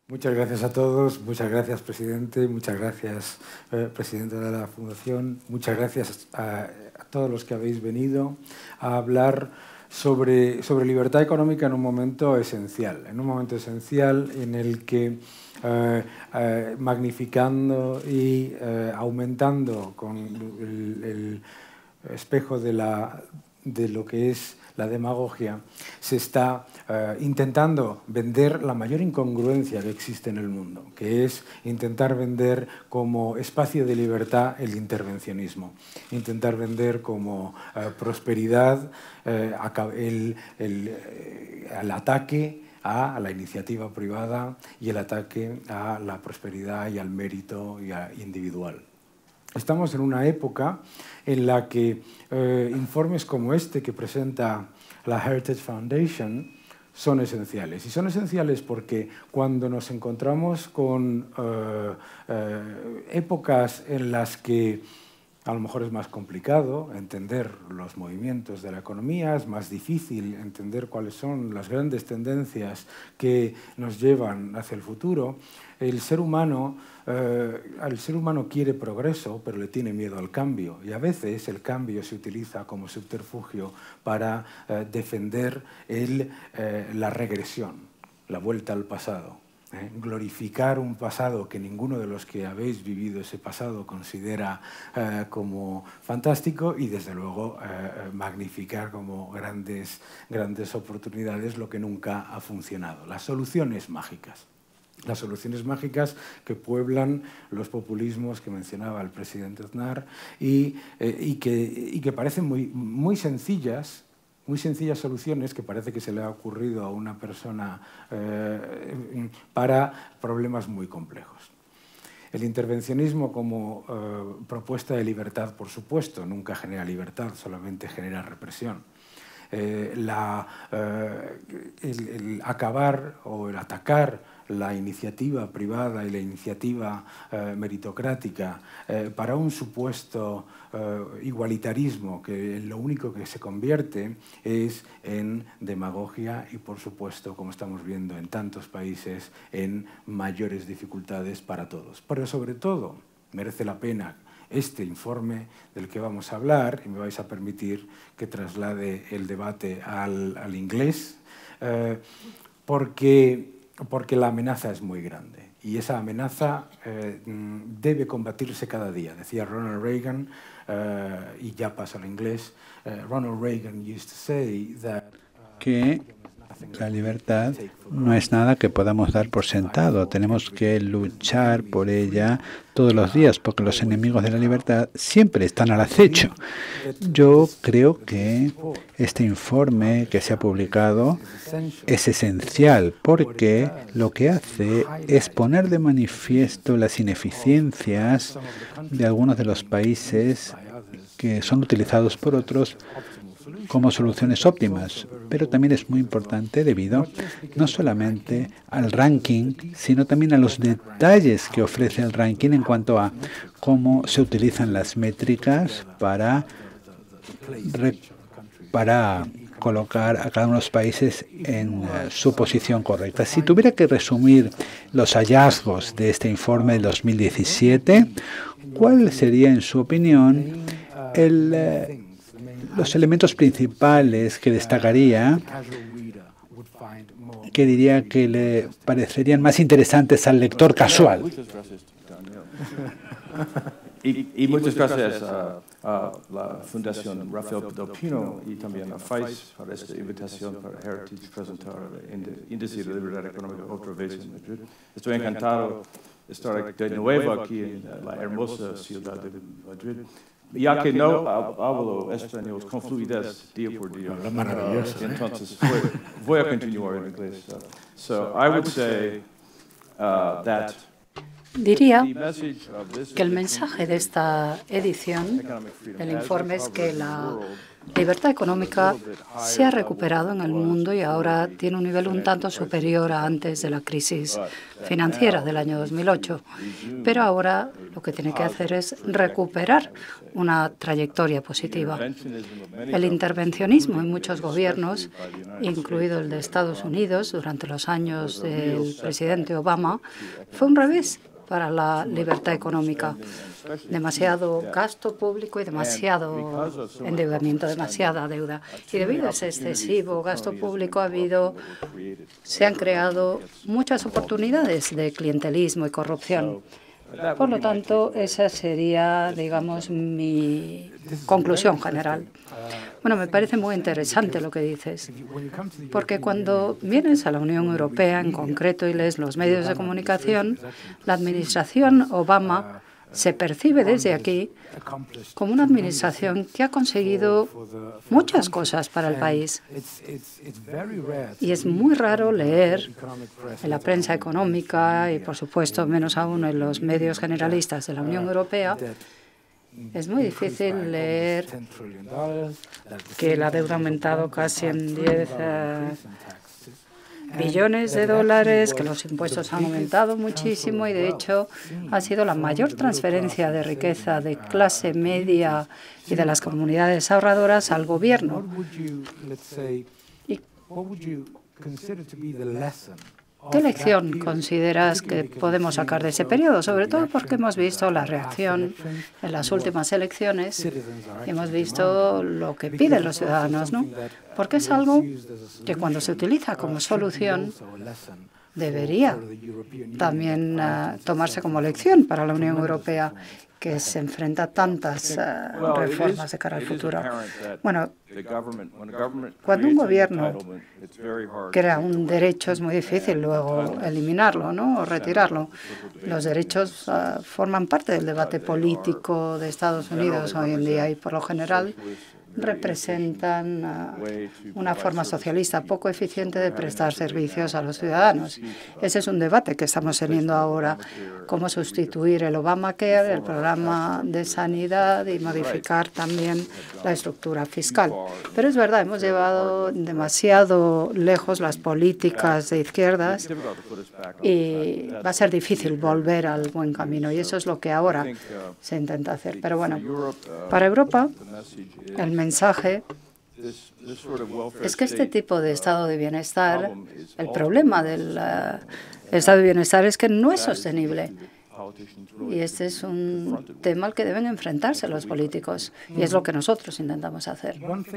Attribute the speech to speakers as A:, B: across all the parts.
A: Muchas gracias a todos, muchas gracias, presidente, muchas gracias, presidente de la Fundación, muchas gracias a todos los que habéis venido a hablar sobre libertad económica en un momento esencial en el que magnificando y aumentando con el espejo de lo que es la demagogia, se está intentando vender la mayor incongruencia que existe en el mundo, que es intentar vender como espacio de libertad el intervencionismo, intentar vender como prosperidad el ataque a la iniciativa privada y el ataque a la prosperidad y al mérito individual. Estamos en una época en la que informes como este que presenta la Heritage Foundation son esenciales. Y son esenciales porque cuando nos encontramos con épocas en las que a lo mejor es más complicado entender los movimientos de la economía, es más difícil entender cuáles son las grandes tendencias que nos llevan hacia el futuro, el ser humano quiere progreso, pero le tiene miedo al cambio. Y a veces el cambio se utiliza como subterfugio para defender la regresión, la vuelta al pasado. Glorificar un pasado que ninguno de los que habéis vivido ese pasado considera como fantástico y, desde luego, magnificar como grandes oportunidades lo que nunca ha funcionado. Las soluciones mágicas. Las soluciones mágicas que pueblan los populismos que mencionaba el presidente Aznar y que parecen muy sencillas, soluciones que parece que se le ha ocurrido a una persona para problemas muy complejos. El intervencionismo como propuesta de libertad, por supuesto, nunca genera libertad, solamente genera represión. El acabar o el atacar la iniciativa privada y la iniciativa meritocrática para un supuesto igualitarismo que lo único que se convierte es en demagogia y, por supuesto, como estamos viendo en tantos países, en mayores dificultades para todos. Pero sobre todo merece la pena este informe del que vamos a hablar, y me vais a permitir que traslade el debate al inglés, porque la amenaza es muy grande y esa amenaza debe combatirse cada día. Decía Ronald Reagan, y ya paso al inglés, Ronald Reagan used to say that
B: que la libertad no es nada que podamos dar por sentado. Tenemos que luchar por ella todos los días, porque los enemigos de la libertad siempre están al acecho. Yo creo que este informe que se ha publicado es esencial, porque lo que hace es poner de manifiesto las ineficiencias de algunos de los países que son utilizados por otros como soluciones óptimas, pero también es muy importante debido no solamente al ranking, sino también a los detalles que ofrece el ranking en cuanto a cómo se utilizan las métricas para colocar a cada uno de los países en su posición correcta. Si tuviera que resumir los hallazgos de este informe del 2017, ¿cuál sería, en su opinión, los elementos principales que destacaría, que diría que le parecerían más interesantes al lector casual?
C: Y muchas gracias a la Fundación Rafael del Pino y también a FAIS por esta invitación para Heritage presentar el Índice de Libertad Económica otra vez en Madrid. Estoy encantado de estar de nuevo aquí en la hermosa ciudad de Madrid. Ya que no hablo español con fluidez día por día, entonces voy a continuar en inglés. So I would say that
D: Diría que el mensaje de esta edición del informe es que la libertad económica se ha recuperado en el mundo y ahora tiene un nivel un tanto superior a antes de la crisis financiera del año 2008. Pero ahora lo que tiene que hacer es recuperar una trayectoria positiva. El intervencionismo en muchos gobiernos, incluido el de Estados Unidos durante los años del presidente Obama, fue un revés para la libertad económica. Demasiado gasto público y demasiado endeudamiento, demasiada deuda. Y debido a ese excesivo gasto público se han creado muchas oportunidades de clientelismo y corrupción. Por lo tanto, esa sería, digamos, mi conclusión general. Bueno, me parece muy interesante lo que dices, porque cuando vienes a la Unión Europea en concreto y lees los medios de comunicación, la administración Obama se percibe desde aquí como una administración que ha conseguido muchas cosas para el país. Y es muy raro leer en la prensa económica y, por supuesto, menos aún en los medios generalistas de la Unión Europea, es muy difícil leer que la deuda ha aumentado casi en 10 billones de dólares, que los impuestos han aumentado muchísimo y, de hecho, ha sido la mayor transferencia de riqueza de clase media y de las comunidades ahorradoras al gobierno. ¿Qué lección consideras que podemos sacar de ese periodo? Sobre todo porque hemos visto la reacción en las últimas elecciones y hemos visto lo que piden los ciudadanos, ¿no? Porque es algo que cuando se utiliza como solución debería también tomarse como lección para la Unión Europea, que se enfrenta a tantas reformas de cara al futuro. Bueno, cuando un gobierno crea un derecho es muy difícil luego eliminarlo, ¿no? O retirarlo. Los derechos forman parte del debate político de Estados Unidos hoy en día y, por lo general, representan una forma socialista poco eficiente de prestar servicios a los ciudadanos. Ese es un debate que estamos teniendo ahora, cómo sustituir el Obamacare, el programa de sanidad y modificar también la estructura fiscal. Pero es verdad, hemos llevado demasiado lejos las políticas de izquierdas y va a ser difícil volver al buen camino, y eso es lo que ahora se intenta hacer. Pero bueno, para Europa, el mensaje es que este tipo de estado de bienestar, el problema del estado de bienestar es que no es sostenible. Y este es un tema al que deben enfrentarse los políticos, y es lo que nosotros intentamos hacer.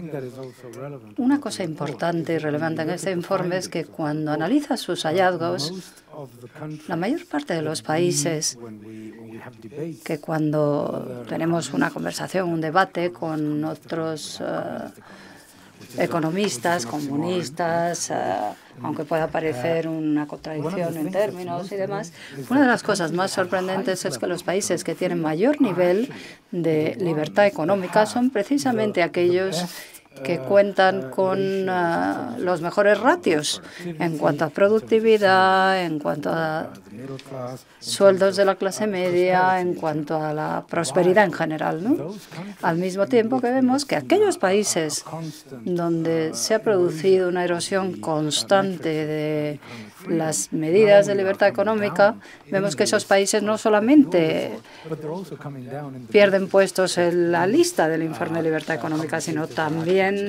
D: Una cosa importante y relevante en este informe es que cuando analiza sus hallazgos, la mayor parte de los países que cuando tenemos una conversación, un debate con otros economistas, comunistas, aunque pueda parecer una contradicción en términos y demás, una de las cosas más sorprendentes es que los países que tienen mayor nivel de libertad económica son precisamente aquellos que cuentan con los mejores ratios en cuanto a productividad, en cuanto a sueldos de la clase media, en cuanto a la prosperidad en general, ¿no? Al mismo tiempo que vemos que aquellos países donde se ha producido una erosión constante de las medidas de libertad económica, vemos que esos países no solamente pierden puestos en la lista del informe de libertad económica, sino también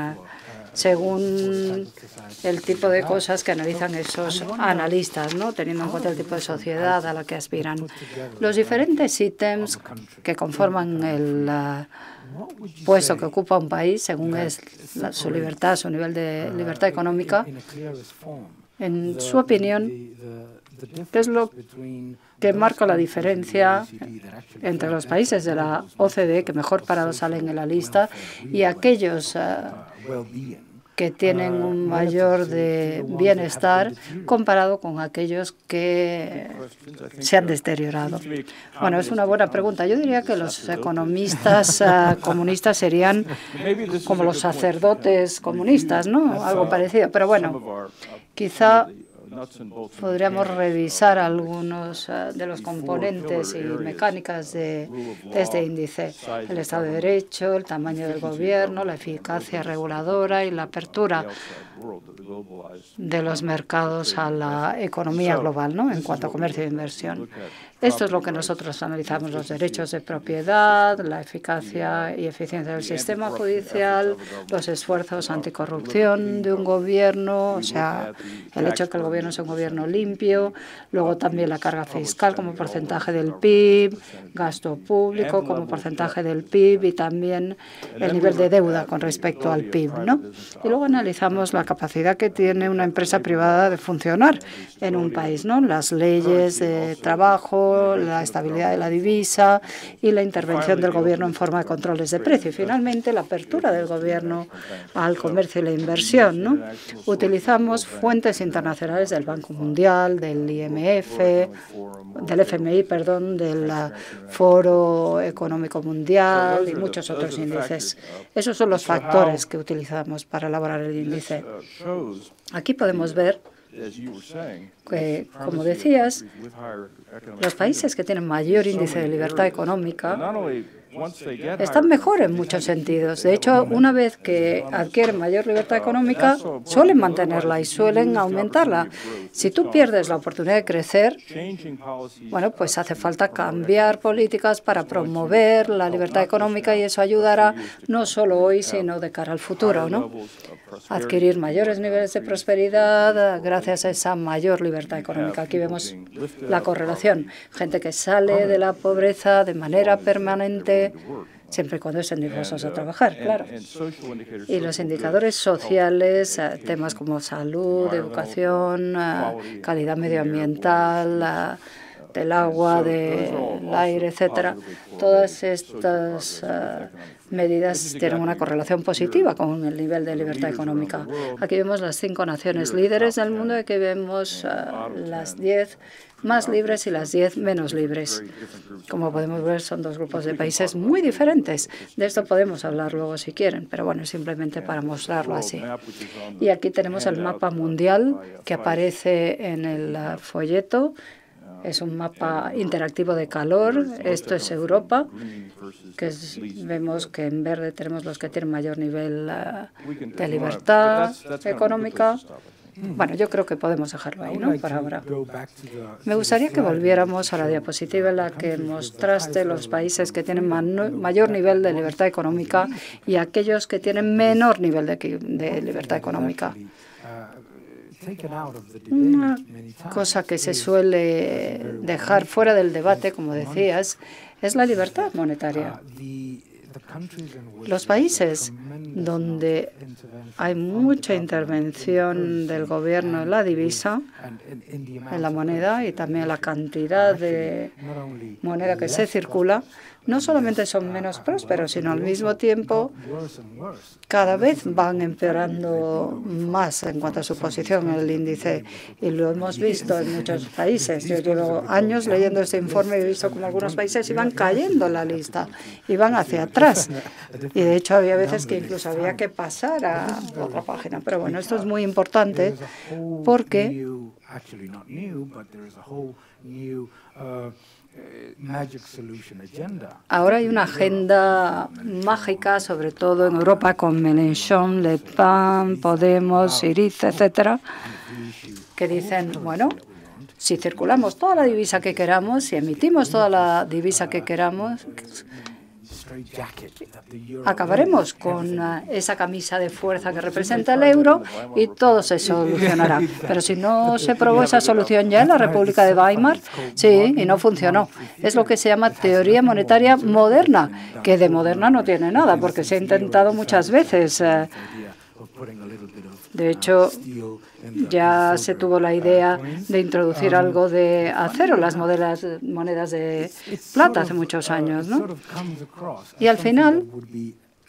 D: según el tipo de cosas que analizan esos analistas, ¿no? Teniendo en cuenta el tipo de sociedad a la que aspiran. Los diferentes ítems que conforman el puesto que ocupa un país, según es su libertad, su nivel de libertad económica, en su opinión, ¿qué es lo que marca la diferencia entre los países de la OCDE, que mejor parados salen en la lista, y aquellos que tienen un mayor de bienestar comparado con aquellos que se han deteriorado? Bueno, es una buena pregunta. Yo diría que los economistas comunistas serían como los sacerdotes comunistas, ¿no? Algo parecido. Pero bueno, quizá podríamos revisar algunos de los componentes y mecánicas de este índice: el Estado de Derecho, el tamaño del gobierno, la eficacia reguladora y la apertura de los mercados a la economía global, ¿no?, en cuanto a comercio e inversión. Esto es lo que nosotros analizamos: los derechos de propiedad, la eficacia y eficiencia del sistema judicial, los esfuerzos anticorrupción de un gobierno, o sea, el hecho de que el gobierno es un gobierno limpio, luego también la carga fiscal como porcentaje del PIB, gasto público como porcentaje del PIB y también el nivel de deuda con respecto al PIB, ¿no? Y luego analizamos la capacidad que tiene una empresa privada de funcionar en un país, ¿no?, las leyes de trabajo, la estabilidad de la divisa y la intervención del gobierno en forma de controles de precio. Y finalmente, la apertura del gobierno al comercio y la inversión, ¿no? Utilizamos fuentes internacionales del Banco Mundial, del IMF, del FMI, perdón, del Foro Económico Mundial y muchos otros índices. Esos son los factores que utilizamos para elaborar el índice. Aquí podemos ver que, como decías, los países que tienen mayor índice de libertad económica están mejor en muchos sentidos. De hecho, una vez que adquieren mayor libertad económica, suelen mantenerla y suelen aumentarla. Si tú pierdes la oportunidad de crecer, bueno, pues hace falta cambiar políticas para promover la libertad económica y eso ayudará no solo hoy, sino de cara al futuro, ¿no? Adquirir mayores niveles de prosperidad gracias a esa mayor libertad económica. Aquí vemos la correlación. Gente que sale de la pobreza de manera permanente, siempre y cuando estén dispuestos a trabajar, claro. Y los indicadores sociales, temas como salud, educación, calidad medioambiental, del agua, del aire, etcétera, todas estas medidas tienen una correlación positiva con el nivel de libertad económica. Aquí vemos las 5 naciones líderes del mundo y aquí vemos las 10 más libres y las 10 menos libres. Como podemos ver, son 2 grupos de países muy diferentes. De esto podemos hablar luego si quieren, pero bueno, simplemente para mostrarlo así. Y aquí tenemos el mapa mundial que aparece en el folleto. Es un mapa interactivo de calor. Esto es Europa, que vemos que en verde tenemos los que tienen mayor nivel de libertad económica. Bueno, yo creo que podemos dejarlo ahí, ¿no?, por ahora. Me gustaría que volviéramos a la diapositiva en la que mostraste los países que tienen mayor nivel de libertad económica y aquellos que tienen menor nivel de libertad económica. Una cosa que se suele dejar fuera del debate, como decías, es la libertad monetaria. Los países donde hay mucha intervención del gobierno en la divisa, en la moneda y también la cantidad de moneda que se circula, no solamente son menos prósperos, sino al mismo tiempo cada vez van empeorando más en cuanto a su posición en el índice. Y lo hemos visto en muchos países. Yo llevo años leyendo este informe y he visto como algunos países iban cayendo en la lista, iban hacia atrás. Y de hecho había veces que incluso había que pasar a otra página. Pero bueno, esto es muy importante porque ahora hay una agenda mágica, sobre todo en Europa, con Mélenchon, Le Pen, Podemos, Syriza, etcétera, que dicen, bueno, si circulamos toda la divisa que queramos, si emitimos toda la divisa que queramos, acabaremos con esa camisa de fuerza que representa el euro y todo se solucionará. Pero si no se probó esa solución ya en la República de Weimar, sí, y no funcionó. Es lo que se llama teoría monetaria moderna, que de moderna no tiene nada, porque se ha intentado muchas veces. De hecho, ya se tuvo la idea de introducir algo de acero en las monedas de plata hace muchos años, ¿no? Y al final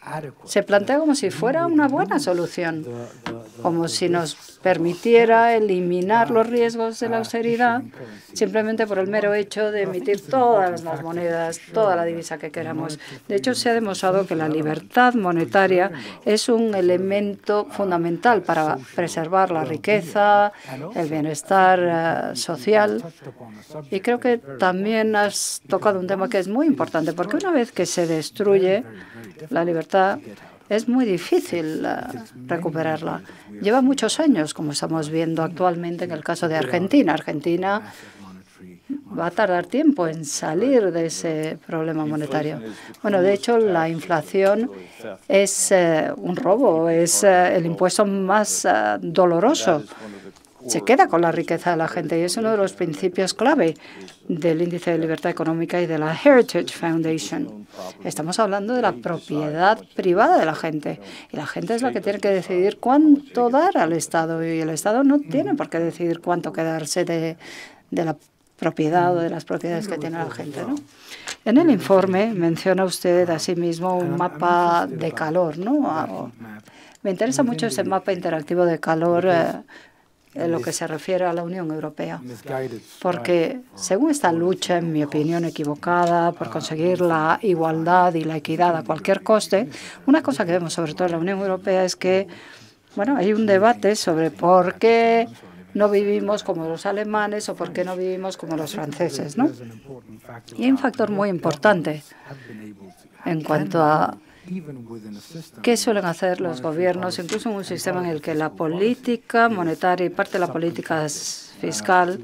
D: se plantea como si fuera una buena solución, como si nos permitiera eliminar los riesgos de la austeridad simplemente por el mero hecho de emitir todas las monedas, toda la divisa que queramos. De hecho, se ha demostrado que la libertad monetaria es un elemento fundamental para preservar la riqueza, el bienestar social. Y creo que también has tocado un tema que es muy importante, porque una vez que se destruye la libertad, es muy difícil recuperarla. Lleva muchos años, como estamos viendo actualmente en el caso de Argentina. Argentina va a tardar tiempo en salir de ese problema monetario. Bueno, de hecho, la inflación es un robo, es el impuesto más doloroso. Se queda con la riqueza de la gente y es uno de los principios clave del Índice de Libertad Económica y de la Heritage Foundation. Estamos hablando de la propiedad privada de la gente y la gente es la que tiene que decidir cuánto dar al Estado y el Estado no tiene por qué decidir cuánto quedarse de la propiedad o de las propiedades que tiene la gente, ¿no? En el informe menciona usted asimismo un mapa de calor, ¿no? Me interesa mucho ese mapa interactivo de calor en lo que se refiere a la Unión Europea, porque según esta lucha, en mi opinión equivocada, por conseguir la igualdad y la equidad a cualquier coste, una cosa que vemos sobre todo en la Unión Europea es que, bueno, hay un debate sobre por qué no vivimos como los alemanes o por qué no vivimos como los franceses, ¿no? Y hay un factor muy importante en cuanto a ¿qué suelen hacer los gobiernos, incluso en un sistema en el que la política monetaria y parte de la política fiscal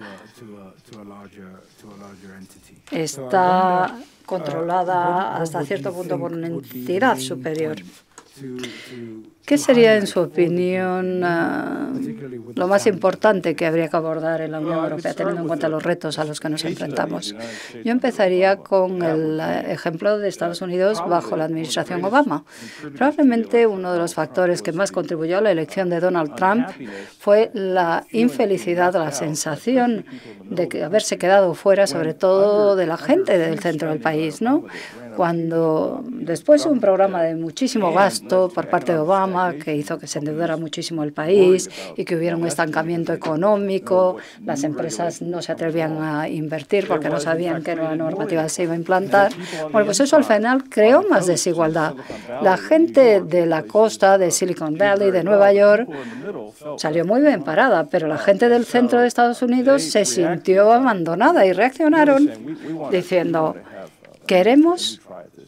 D: está controlada hasta cierto punto por una entidad superior? ¿Qué sería, en su opinión, lo más importante que habría que abordar en la Unión Europea, teniendo en cuenta los retos a los que nos enfrentamos? Yo empezaría con el ejemplo de Estados Unidos bajo la administración Obama. Probablemente uno de los factores que más contribuyó a la elección de Donald Trump fue la infelicidad, la sensación de que haberse quedado fuera, sobre todo de la gente del centro del país, ¿no? Cuando después de un programa de muchísimo gasto por parte de Obama, que hizo que se endeudara muchísimo el país y que hubiera un estancamiento económico, las empresas no se atrevían a invertir porque no sabían qué nueva normativa se iba a implantar. Bueno, pues eso al final creó más desigualdad. La gente de la costa, de Silicon Valley, de Nueva York, salió muy bien parada, pero la gente del centro de Estados Unidos se sintió abandonada y reaccionaron diciendo: queremos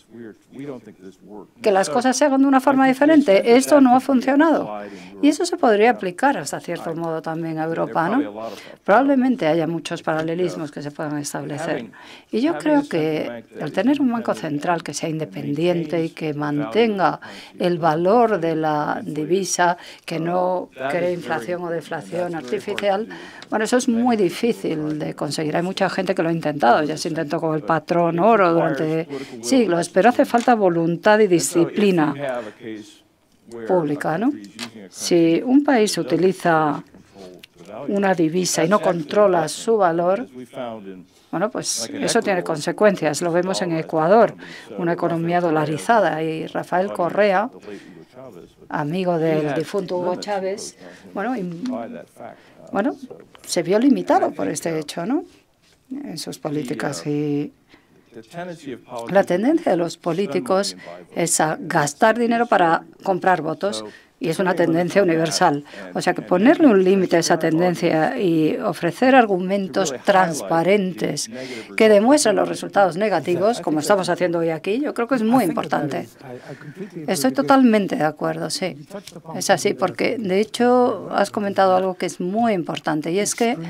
D: que las cosas se hagan de una forma diferente. Esto no ha funcionado. Y eso se podría aplicar hasta cierto modo también a Europa, ¿no? Probablemente haya muchos paralelismos que se puedan establecer. Y yo creo que el tener un banco central que sea independiente y que mantenga el valor de la divisa, que no cree inflación o deflación artificial, bueno, eso es muy difícil de conseguir. Hay mucha gente que lo ha intentado. Ya se intentó con el patrón oro durante siglos, pero hace falta voluntad y disciplina pública, ¿no? Si un país utiliza una divisa y no controla su valor, bueno, pues eso tiene consecuencias. Lo vemos en Ecuador, una economía dolarizada, y Rafael Correa, amigo del difunto Hugo Chávez, bueno, se vio limitado por este hecho, ¿no?, en sus políticas. Y la tendencia de los políticos es a gastar dinero para comprar votos, y es una tendencia universal. O sea que ponerle un límite a esa tendencia y ofrecer argumentos transparentes que demuestren los resultados negativos, como estamos haciendo hoy aquí, yo creo que es muy importante. Estoy totalmente de acuerdo, sí. Es así, porque de hecho has comentado algo que es muy importante, y es que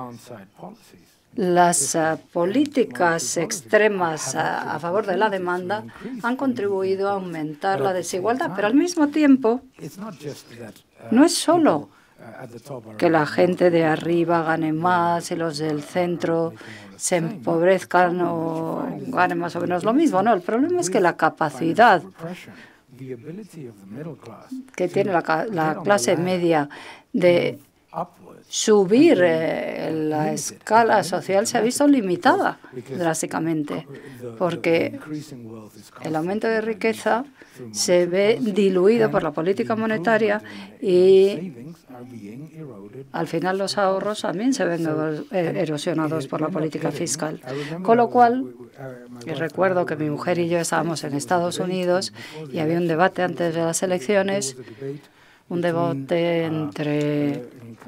D: las políticas extremas a favor de la demanda han contribuido a aumentar la desigualdad, pero al mismo tiempo no es solo que la gente de arriba gane más y los del centro se empobrezcan o ganen más o menos lo mismo. No, el problema es que la capacidad que tiene la clase media de subir la escala social se ha visto limitada drásticamente, porque el aumento de riqueza se ve diluido por la política monetaria y al final los ahorros también se ven erosionados por la política fiscal. Con lo cual, recuerdo que mi mujer y yo estábamos en Estados Unidos y había un debate antes de las elecciones, un debate entre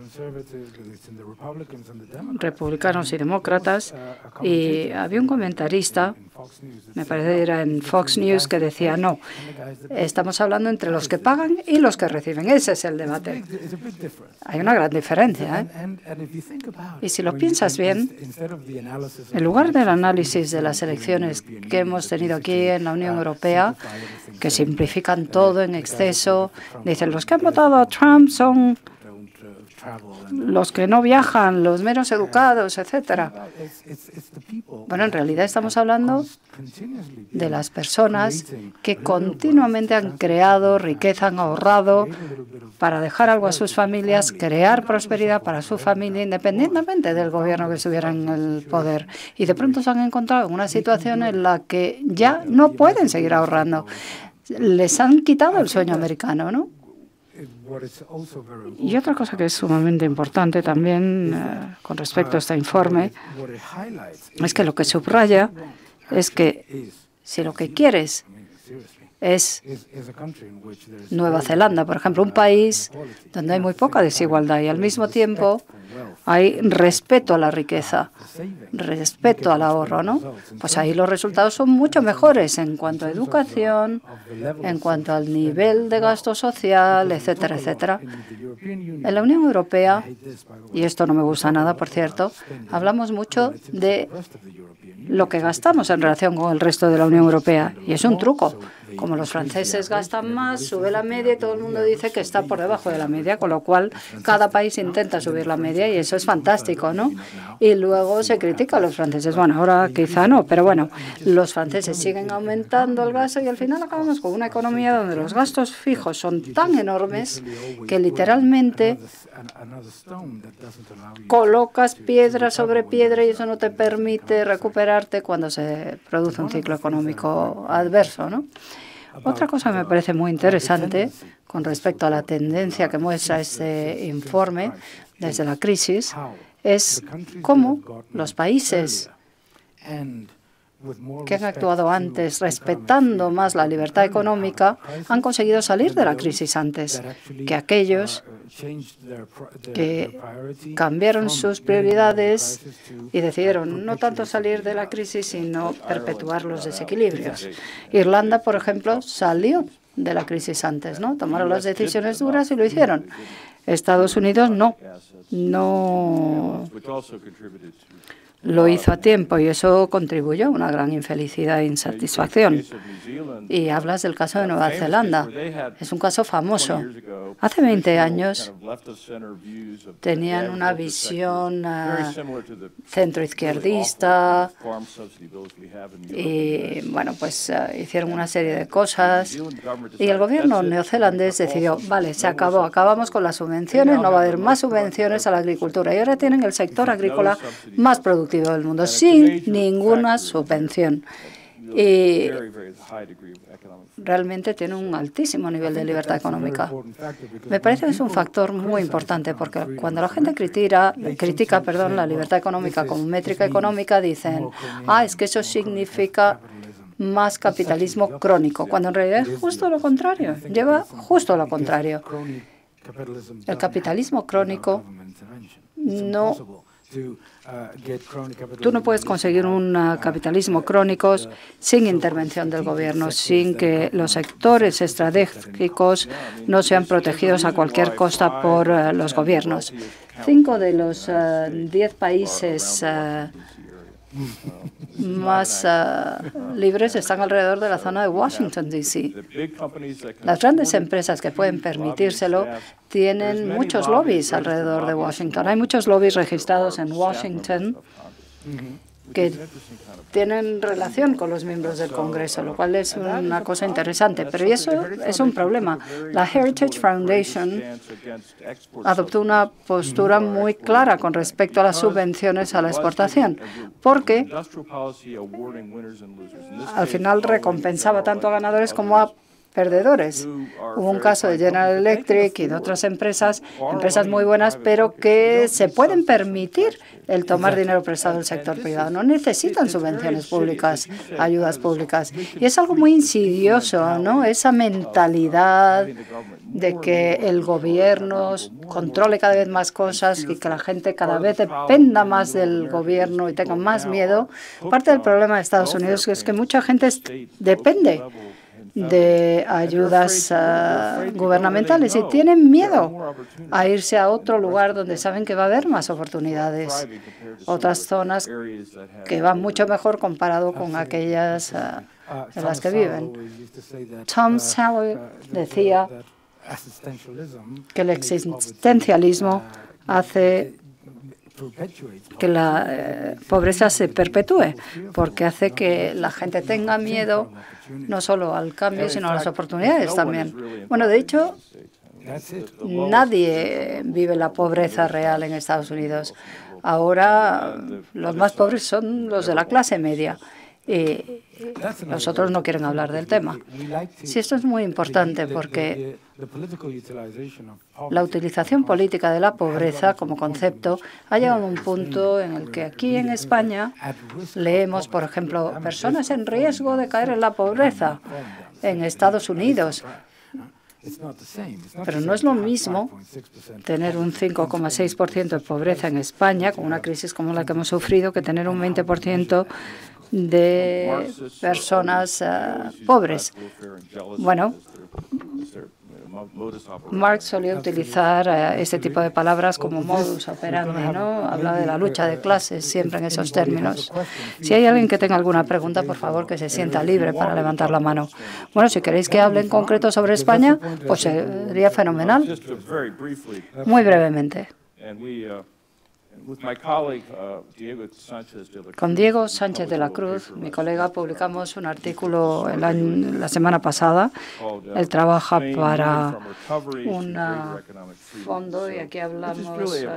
D: republicanos y demócratas, y había un comentarista, me parece que era en Fox News, que decía, no, estamos hablando entre los que pagan y los que reciben. Ese es el debate. Hay una gran diferencia, ¿eh? Y si lo piensas bien, en lugar del análisis de las elecciones que hemos tenido aquí en la Unión Europea, que simplifican todo en exceso, dicen, los que han votado a Trump son los que no viajan, los menos educados, etcétera. Bueno, en realidad estamos hablando de las personas que continuamente han creado riqueza, han ahorrado para dejar algo a sus familias, crear prosperidad para su familia, independientemente del gobierno que estuviera en el poder. Y de pronto se han encontrado en una situación en la que ya no pueden seguir ahorrando. Les han quitado el sueño americano, ¿no? Y otra cosa que es sumamente importante también con respecto a este informe es que lo que subraya es que si lo que quieres es Nueva Zelanda, por ejemplo, un país donde hay muy poca desigualdad y al mismo tiempo hay respeto a la riqueza, respeto al ahorro, ¿no? Pues ahí los resultados son mucho mejores en cuanto a educación, en cuanto al nivel de gasto social, etcétera, etcétera. En la Unión Europea, y esto no me gusta nada, por cierto, hablamos mucho de lo que gastamos en relación con el resto de la Unión Europea, y es un truco. Como los franceses gastan más, sube la media y todo el mundo dice que está por debajo de la media, con lo cual cada país intenta subir la media y eso es fantástico, ¿no? Y luego se critica a los franceses. Bueno, ahora quizá no, pero bueno, los franceses siguen aumentando el gasto y al final acabamos con una economía donde los gastos fijos son tan enormes que literalmente colocas piedra sobre piedra y eso no te permite recuperarte cuando se produce un ciclo económico adverso, ¿no? Otra cosa que me parece muy interesante con respecto a la tendencia que muestra este informe desde la crisis es cómo los países que han actuado antes respetando más la libertad económica han conseguido salir de la crisis antes que aquellos que cambiaron sus prioridades y decidieron no tanto salir de la crisis, sino perpetuar los desequilibrios. Irlanda, por ejemplo, salió de la crisis antes, ¿no? Tomaron las decisiones duras y lo hicieron. Estados Unidos no lo hizo a tiempo y eso contribuyó a una gran infelicidad e insatisfacción. Y hablas del caso de Nueva Zelanda. Es un caso famoso. Hace 20 años tenían una visión centroizquierdista y, bueno, pues hicieron una serie de cosas y el gobierno neozelandés decidió, vale, se acabó, acabamos con las subvenciones, no va a haber más subvenciones a la agricultura y ahora tienen el sector agrícola más productivo del mundo, sin ninguna subvención. Y realmente tiene un altísimo nivel de libertad económica. Me parece que es un factor muy importante porque cuando la gente critica la libertad económica como métrica económica, dicen, es que eso significa más capitalismo crónico, cuando en realidad es justo lo contrario, lleva justo lo contrario. El capitalismo crónico tú no puedes conseguir un capitalismo crónico sin intervención del gobierno, sin que los sectores estratégicos no sean protegidos a cualquier costa por los gobiernos. 5 de los 10 países más libres están alrededor de la zona de Washington, D.C. Las grandes empresas que pueden permitírselo tienen muchos lobbies alrededor de Washington. Hay muchos lobbies registrados en Washington que tienen relación con los miembros del Congreso, lo cual es una cosa interesante. Pero eso es un problema. La Heritage Foundation adoptó una postura muy clara con respecto a las subvenciones a la exportación, porque al final recompensaba tanto a ganadores como a perdedores. Hubo un caso de General Electric y de otras empresas muy buenas, pero que se pueden permitir el tomar dinero prestado del sector privado. No necesitan subvenciones públicas, ayudas públicas. Y es algo muy insidioso, ¿no? Esa mentalidad de que el gobierno controle cada vez más cosas y que la gente cada vez dependa más del gobierno y tenga más miedo. Parte del problema de Estados Unidos es que mucha gente depende de ayudas gubernamentales y tienen miedo a irse a otro lugar donde saben que va a haber más oportunidades, otras zonas que van mucho mejor comparado con aquellas en las que viven. Tom Sawyer decía que el existencialismo hace que la pobreza se perpetúe, porque hace que la gente tenga miedo no solo al cambio, sino a las oportunidades también. Bueno, de hecho, nadie vive la pobreza real en Estados Unidos. Ahora, los más pobres son los de la clase media. Y los otros no quieren hablar del tema. Sí, esto es muy importante porque la utilización política de la pobreza como concepto ha llegado a un punto en el que aquí en España leemos, por ejemplo, personas en riesgo de caer en la pobreza en Estados Unidos. Pero no es lo mismo tener un 5,6% de pobreza en España, con una crisis como la que hemos sufrido, que tener un 20% de personas pobres. Bueno, Marx solía utilizar este tipo de palabras como modus operandi, ¿no? Hablaba de la lucha de clases siempre en esos términos. Si hay alguien que tenga alguna pregunta, por favor, que se sienta libre para levantar la mano. Bueno, si queréis que hable en concreto sobre España, pues sería fenomenal. Muy brevemente. Con Diego Sánchez de la Cruz, mi colega, publicamos un artículo la semana pasada. Él trabaja para un fondo y aquí hablamos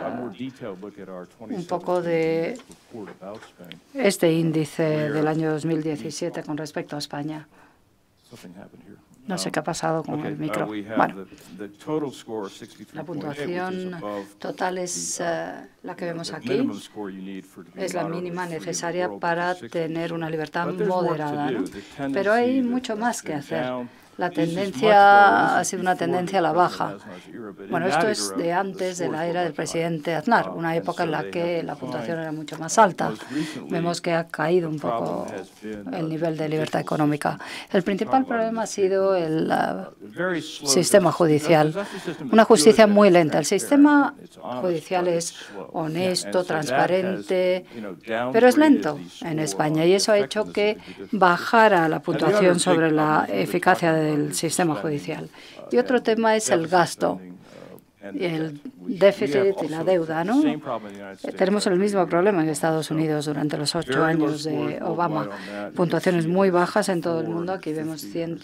D: un poco de este índice del año 2017 con respecto a España. No sé qué ha pasado con el micro. Bueno, la puntuación total es la que vemos aquí. Es la mínima necesaria para tener una libertad moderada, ¿no? Pero hay mucho más que hacer. La tendencia ha sido una tendencia a la baja. Bueno, esto es de antes de la era del presidente Aznar, una época en la que la puntuación era mucho más alta. Vemos que ha caído un poco el nivel de libertad económica. El principal problema ha sido el sistema judicial, una justicia muy lenta. El sistema judicial es honesto, transparente, pero es lento en España y eso ha hecho que bajara la puntuación sobre la eficacia del sistema judicial. Y otro tema es el gasto, el déficit y la deuda, ¿no? Tenemos el mismo problema en Estados Unidos durante los 8 años de Obama. Puntuaciones muy bajas en todo el mundo. Aquí vemos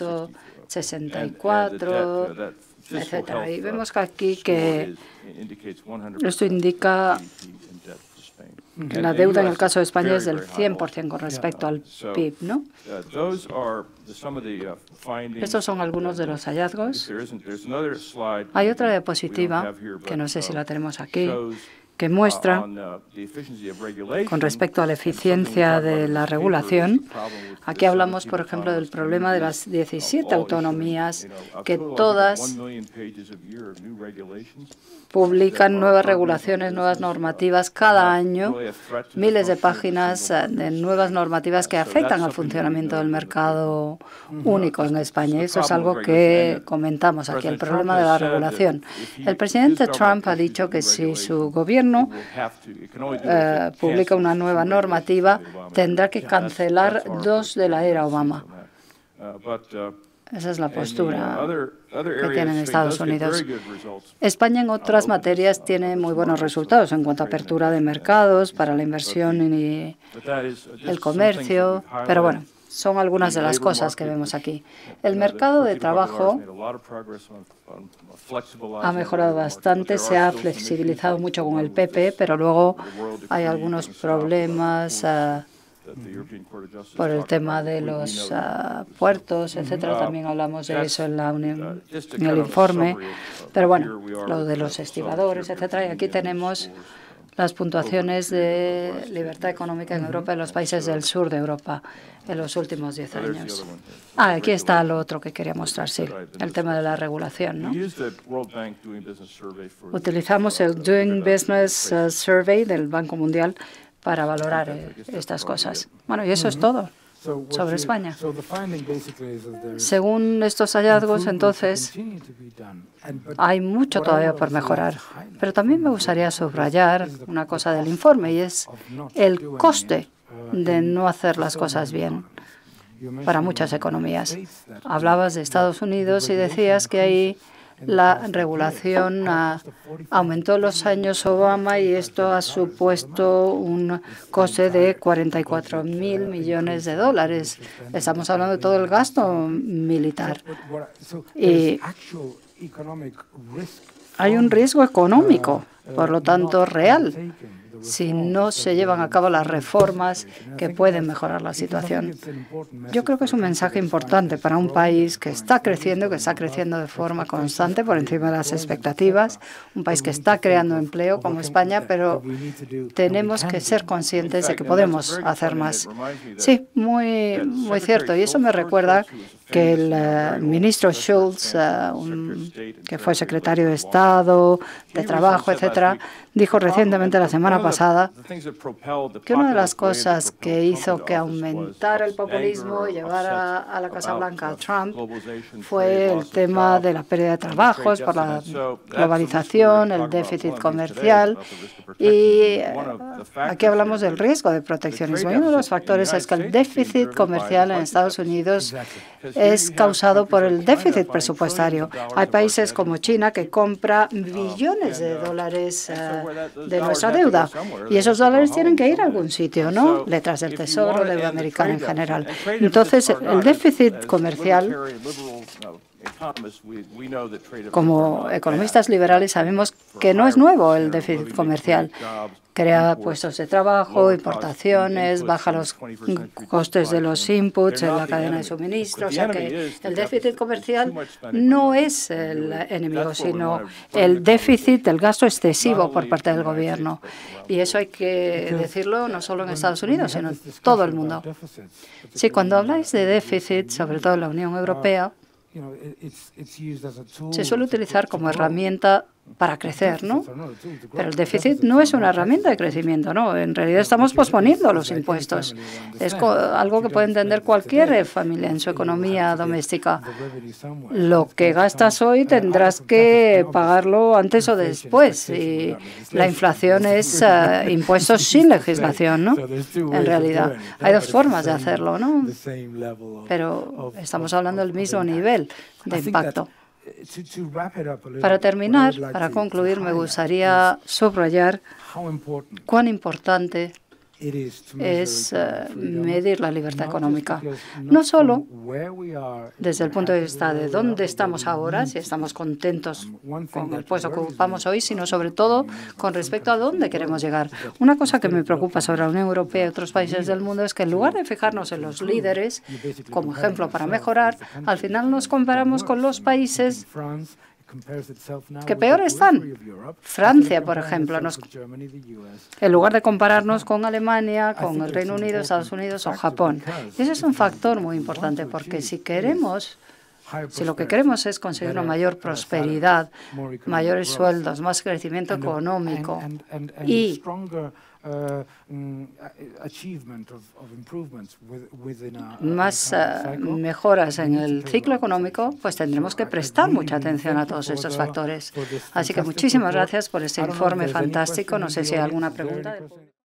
D: 164, etcétera. Y vemos que aquí que esto indica que la deuda en el caso de España es del 100% con respecto al PIB, ¿no? Estos son algunos de los hallazgos. Hay otra diapositiva, que no sé si la tenemos aquí, que muestra, con respecto a la eficiencia de la regulación, aquí hablamos, por ejemplo, del problema de las 17 autonomías que todas publican nuevas regulaciones, nuevas normativas cada año, miles de páginas de nuevas normativas que afectan al funcionamiento del mercado único en España. Eso es algo que comentamos aquí, el problema de la regulación. El presidente Trump ha dicho que si su gobierno publica una nueva normativa, tendrá que cancelar 2 de la era Obama. Esa es la postura que tienen Estados Unidos. España en otras materias tiene muy buenos resultados en cuanto a apertura de mercados para la inversión y el comercio, pero bueno, son algunas de las cosas que vemos aquí. El mercado de trabajo ha mejorado bastante, se ha flexibilizado mucho con el PP, pero luego hay algunos problemas por el tema de los puertos, etcétera. También hablamos de eso en el informe. Pero bueno, lo de los estibadores, etcétera. Y aquí tenemos las puntuaciones de libertad económica en Europa y en los países del sur de Europa en los últimos 10 años. Aquí está lo otro que quería mostrar, sí, el tema de la regulación, ¿no? Utilizamos el Doing Business Survey del Banco Mundial para valorar estas cosas. Bueno, y eso es todo sobre España. Según estos hallazgos, entonces, hay mucho todavía por mejorar. Pero también me gustaría subrayar una cosa del informe, y es el coste de no hacer las cosas bien para muchas economías. Hablabas de Estados Unidos y decías que ahí la regulación aumentó en los años Obama y esto ha supuesto un coste de 44.000 millones de dólares. Estamos hablando de todo el gasto militar. Y hay un riesgo económico, por lo tanto, real, si no se llevan a cabo las reformas que pueden mejorar la situación. Yo creo que es un mensaje importante para un país que está creciendo de forma constante por encima de las expectativas, un país que está creando empleo como España, pero tenemos que ser conscientes de que podemos hacer más. Sí, muy cierto. Y eso me recuerda que el ministro Schultz, que fue secretario de Estado, de Trabajo, etcétera, dijo recientemente, la semana pasada, que una de las cosas que hizo que aumentara el populismo y llevara a la Casa Blanca a Trump fue el tema de la pérdida de trabajos por la globalización, el déficit comercial. Y aquí hablamos del riesgo de proteccionismo. Y uno de los factores es que el déficit comercial en Estados Unidos es causado por el déficit presupuestario. Hay países como China que compra billones de dólares de nuestra deuda y esos dólares tienen que ir a algún sitio, ¿no? Letras del Tesoro, deuda americana en general. Entonces, el déficit comercial, como economistas liberales sabemos que no es nuevo el déficit comercial. Crea puestos de trabajo, importaciones, baja los costes de los inputs en la cadena de suministro. O sea que el déficit comercial no es el enemigo, sino el déficit, el gasto excesivo por parte del gobierno. Y eso hay que decirlo no solo en Estados Unidos, sino en todo el mundo. Sí, cuando habláis de déficit, sobre todo en la Unión Europea, se suele utilizar como herramienta para crecer, ¿no? Pero el déficit no es una herramienta de crecimiento, ¿no? En realidad estamos posponiendo los impuestos. Es algo que puede entender cualquier familia en su economía doméstica. Lo que gastas hoy tendrás que pagarlo antes o después. Y la inflación es impuestos sin legislación, ¿no? En realidad. Hay dos formas de hacerlo, ¿no? Pero estamos hablando del mismo nivel de impacto. Para terminar, para concluir, me gustaría subrayar cuán importante es medir la libertad económica, no solo desde el punto de vista de dónde estamos ahora, si estamos contentos con el puesto que ocupamos hoy, sino sobre todo con respecto a dónde queremos llegar. Una cosa que me preocupa sobre la Unión Europea y otros países del mundo es que en lugar de fijarnos en los líderes como ejemplo para mejorar, al final nos comparamos con los países que peor están. Francia, por ejemplo, en lugar de compararnos con Alemania, con el Reino Unido, Estados Unidos o Japón. Y ese es un factor muy importante porque si lo que queremos es conseguir una mayor prosperidad, mayores sueldos, más crecimiento económico y más mejoras en el ciclo económico, pues tendremos que prestar mucha atención a todos estos factores. Así que muchísimas gracias por este informe fantástico. No sé si hay alguna pregunta.